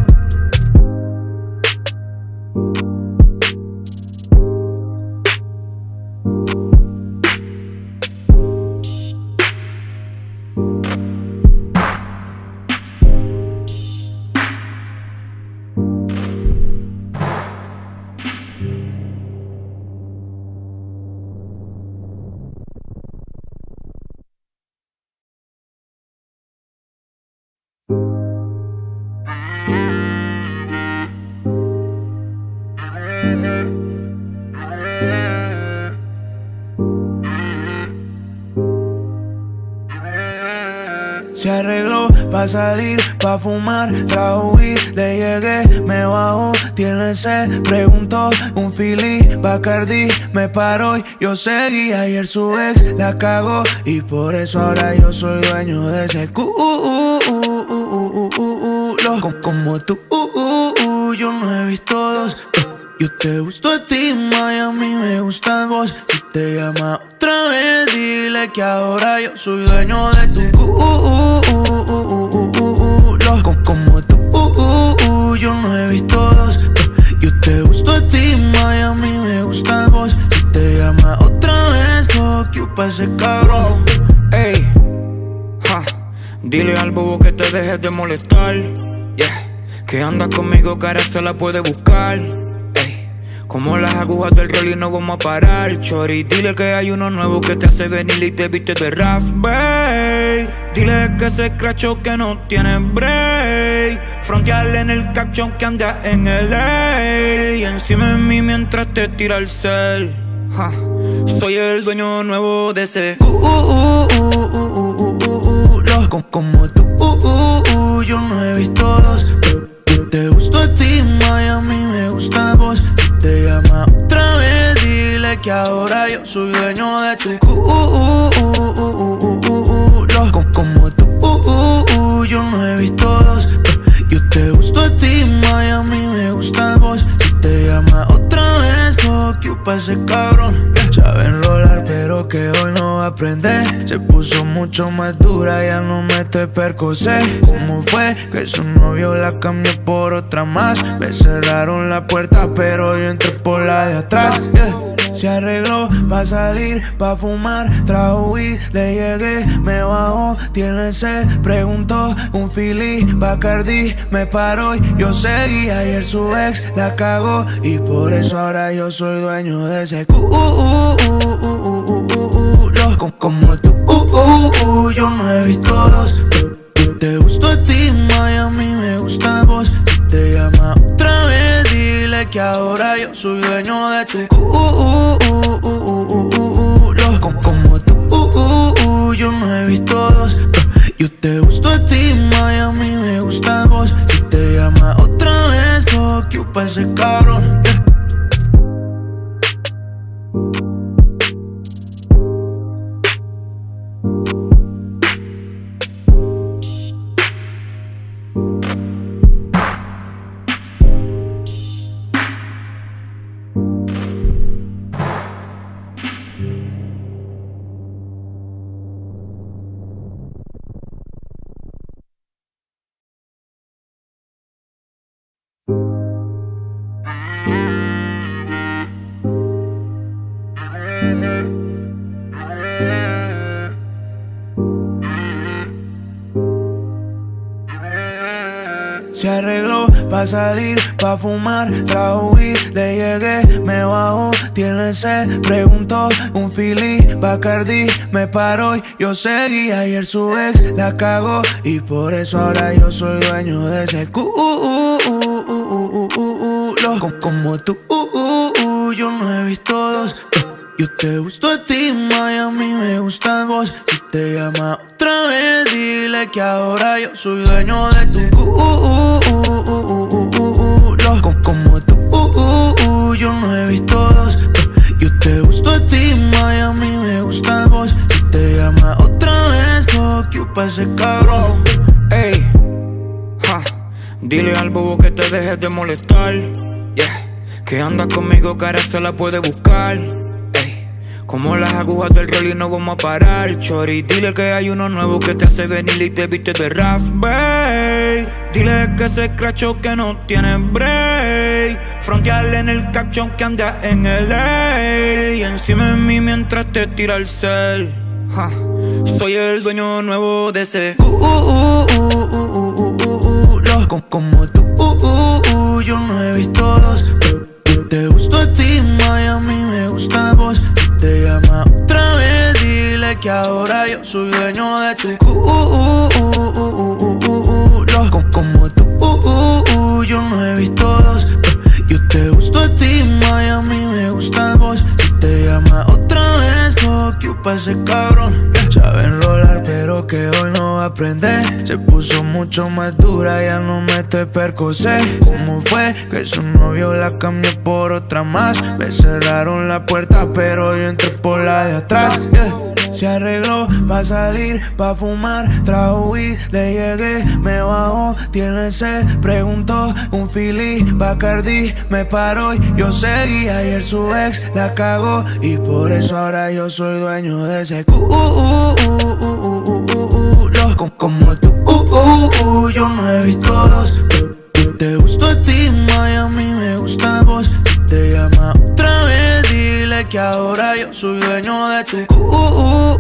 Se arregló pa' salir, pa' fumar, trajo weed, le llegué, me bajó, tiene sed, preguntó, un Philly, Bacardi, me paró y yo seguí. Ayer su ex la cagó y por eso ahora yo soy dueño de ese culo. Como tú, yo no he visto dos. Yo te gusto a ti, Miami, me gustas vos. Si te llama otra vez, dile que ahora yo soy dueño de tu culo. Como tú, yo no he visto dos. Yo te gusto a ti, Miami, me gustas vos. Si te llama otra vez, fuck you pa' ese cabrón. Ey, dile al bobo que te dejes de molestar. Yeah, que andas conmigo, cara se la puede buscar. Como las agujas del reloj no vamos a parar, chori. Dile que hay uno nuevo que te hace venir y te viste de Raf, babe. Dile que se escrachó que no tiene break. Frontearle en el caption que anda en LA. Y encima de mí mientras te tira el cel. Soy el dueño nuevo de ese como tú, yo no he visto dos. Yo te gusto a ti, Miami, me gustas vos. Si te llama otra vez, dile que ahora yo soy dueño de tu culo. Como tú, yo no he visto dos. Yo te gusto a ti, Miami, me gustas vos. Si te llama otra vez, fuck you pa' ese cabrón. Sabe enrolar, pero pero que hoy no va a aprender. Se puso mucho más dura, ya no mete percocé. ¿Cómo fue que su novio la cambió por otra más? Me cerraron la puerta, pero yo entré por la de atrás, yeah. Se arregló pa' salir, pa' fumar, trajo weed, le llegué, me bajó, tiene sed, preguntó, un Philly, Bacardi, me paró y yo seguí. Ayer su ex la cagó y por eso ahora yo soy dueño de ese culo. Como tú, yo no he visto dos. Yo te gusto a ti, Miami, me gusta vos. Si te llama otra vez, dile que ahora yo soy dueño de tu culo. Como tú, yo no he visto dos. Yo te gusto a ti, Miami, me gusta vos. Si te llama otra vez, fuck you pa' ese cabrón, yeah. Se arregló pa' salir, pa' fumar, trajo weed, le llegué, me bajó, tiene sed, preguntó, un Philly, Bacardi, me paró y yo seguí. Ayer su ex la cagó y por eso ahora yo soy dueño de ese culo. Como tú, yo no he visto dos. Yo te gusto a ti, Miami, me gusta vos. Si te llama otra vez, dile que ahora yo soy dueño de tu culo. Como tú, yo no he visto dos. Yo te gusto a ti, Miami, me gusta vos. Si te llama otra vez, fuck you pa' ese cabrón. Ey, ja, dile al bobo que te dejes de molestar, yeah. Que andas conmigo, cara, se la puede buscar. Como las agujas del reloj y no vamos a parar, chori. Dile que hay uno nuevo que te hace venir y te viste de Raf, babe. Dile que se escrachó que no tiene break. Frontearle en el caption que anda en LA. Y encima de mí mientras te tira el cel, ja. Soy el dueño nuevo de ese como tú, yo no he visto dos. Yo te gusto a ti, Miami, me gusta vos. Si te llama otra vez, dile que ahora yo soy dueño de tu culo. Como tú, yo no he visto dos. Yo te gusto a ti, Miami, me gusta vos. Si te llama otra vez, fuck you pa' ese cabrón, yeah. Sabe enrolar, pero que hoy no va a aprender. Se puso mucho más dura, ya no mete percocé. ¿Cómo fue que su novio la cambió por otra más? Me cerraron la puerta, pero yo entré por la de atrás, yeah. Se arregló pa' salir, pa' fumar, trajo weed, le llegué, me bajó, tiene sed, preguntó, un Philly, Bacardi, me paró y yo seguí. Ayer su ex la cagó y por eso ahora yo soy dueño de ese culo. Como tú, yo no he visto dos. Yo te gusto a ti, Miami, me gusta vos. Si te llama otra vez, dile que ahora yo soy dueño de tu culo.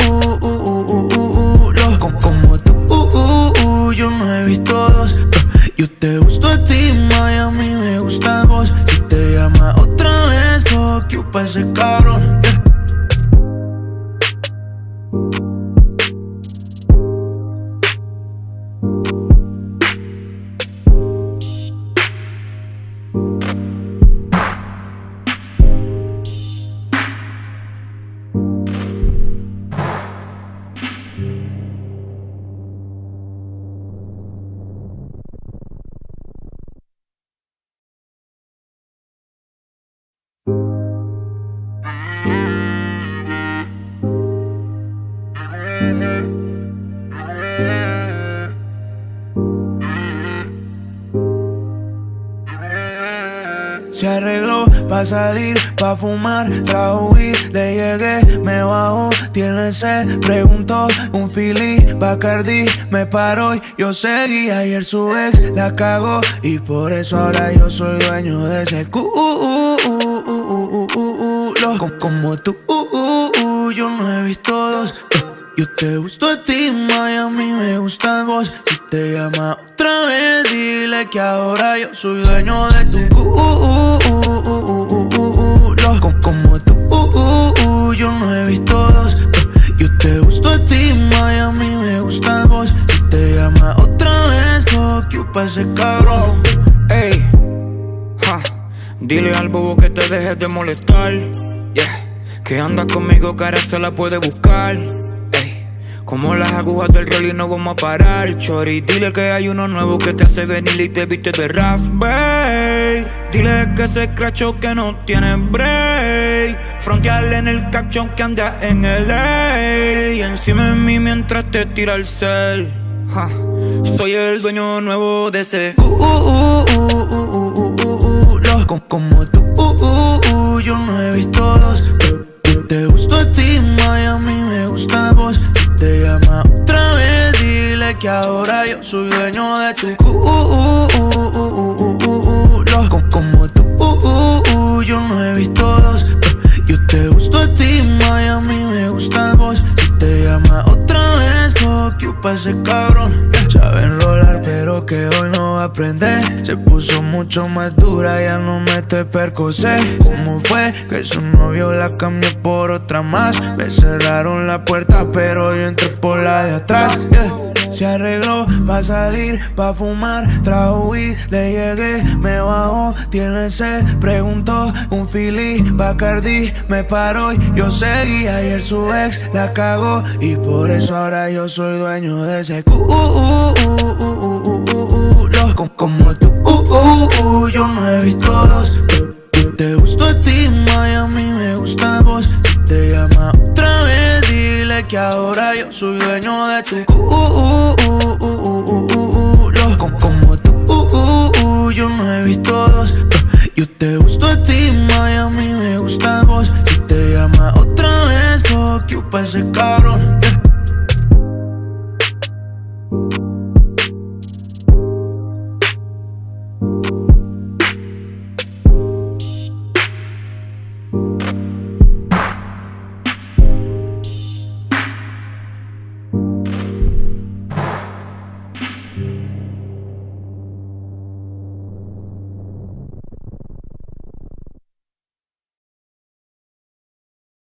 Como tú, yo no he visto dos. Yo te gusto a ti, Miami, me gusta vos. Si te llama otra vez, fuck you pa' ese cabrón, yeah. Se arregló pa' salir, pa' fumar, trajo weed, le llegué, me bajó, tiene sed, preguntó, un Philly, Bacardi, me paró y yo seguí. Ayer su ex la cagó y por eso ahora yo soy dueño de ese culo. Como tú, yo no he visto dos. Yo te gusto a ti, Miami, me gustas vos. Si te llama otra vez, dile que ahora yo soy dueño de tu culo. Como tú, yo no he visto dos. Yo te gusto a ti, Miami, me gustas vos. Si te llama otra vez, fuck you pa' ese cabrón. Ey, dile al bobo que te dejes de molestar. Yeah, que anda conmigo, cara se la puede buscar. Como las agujas del reloj no vamos a parar, chori. Dile que hay uno nuevo que te hace venir y te viste de Raf, babe. Dile que se escrachó que no tiene break. Frontearle en el caption que anda en LA. Y encima de mí mientras te tira el cel. Soy el dueño nuevo de ese como tú, yo no he visto dos. Yo te gusto a ti, Miami, me gustas vos. Te llama otra vez, dile que ahora yo soy dueño de tu culo. Como tú, yo no he visto dos. Yo te gusto a ti, Miami, me gustas vos. Si te llama otra vez, fuck you pa' ese cabrón. Sabe enrolar, pero que hoy no va a aprender. Se puso mucho más dura, ya no mete percocet. ¿Cómo fue que su novio la cambió por otra más? Me cerraron la puerta, pero yo entré por la de atrás. Se arregló pa' salir, pa' fumar, trajo weed, le llegué, me bajó, tiene sed, preguntó, un Philly, Bacardi, me paró y yo seguí. Ayer su ex la cagó y por eso ahora yo soy dueño de ese culo. Como tú, yo no he visto dos. Yo te gusto a ti, Miami, me gustas vos. Si te llama otra vez, dile que ahora yo soy dueño de tu culo. Como tú, yo no he visto dos. Yo te gusto a ti, Miami, me gustas vos. Si te llama otra vez, fuck you pa' ese cabrón.